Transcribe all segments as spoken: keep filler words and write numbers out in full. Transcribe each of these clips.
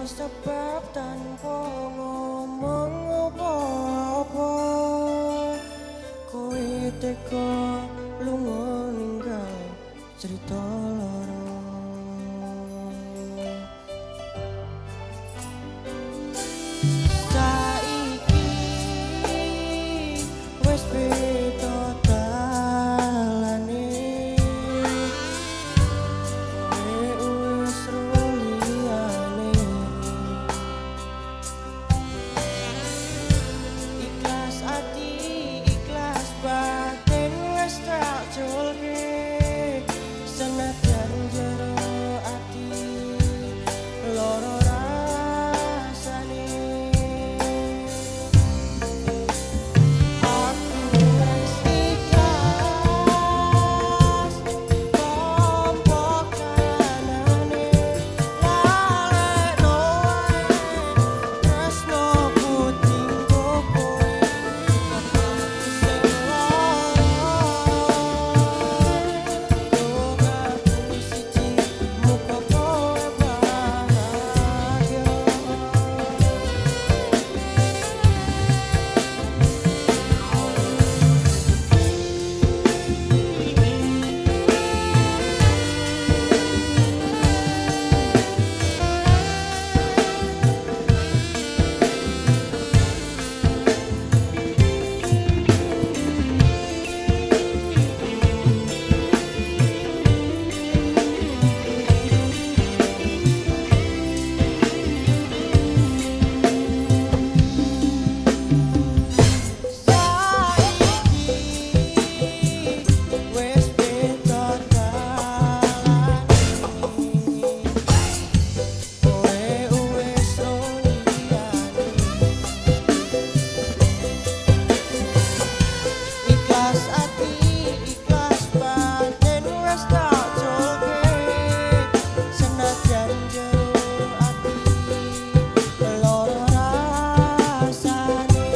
sebab tanpa ngomong apa-apa kowe teko lunga ninggal cerita loro. Saiki wis beda dalane kowe wis liyane ikhlas ati ikhlas batin wis tak julke senajan jero ati loro rasane aku wis ikhlas tompo kanane lalekno wae tresno puting kowe sing lara aku siji muka kowe bahagia. Wes beda dalane kowe wes liyane ikhlas ati ikhlas batin wes tak julke senajan jero ati loro rasane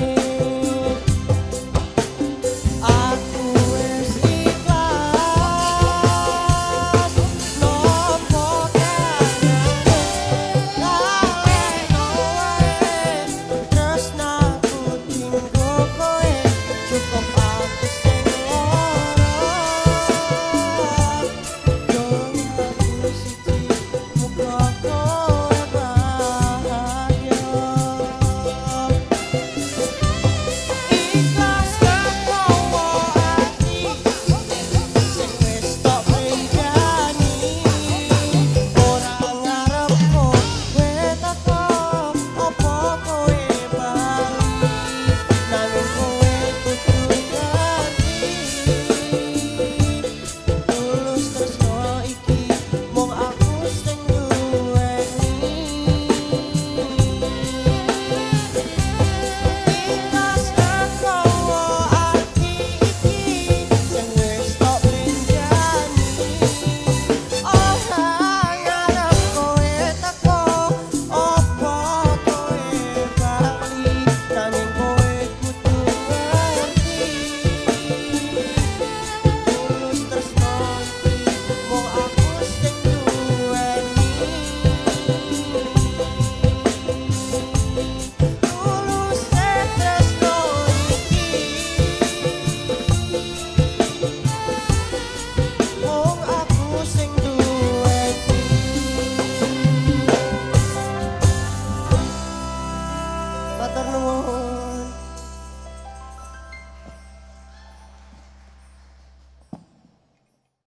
aku wis ikhlas nompo kanane lalekno wae tresnaku tinggo kowe cukup aku sing lara dong aku siji muka kowe bahagia. Ikhlas teko ati sing wis tok bendani ora ngarep kowe teko apa kowe bali nanging kowe kudu ngerti tulus tresno iki mung aku sing duweni. Ikhlas teko ati iki sing wis tok bendani ora ngarep kowe teko apa kowe bali nanging kowe kudu ngerti tulus tresno iki mung aku sing duweni. Tulus tresno iki mung aku sing duweni. Matur nuwun.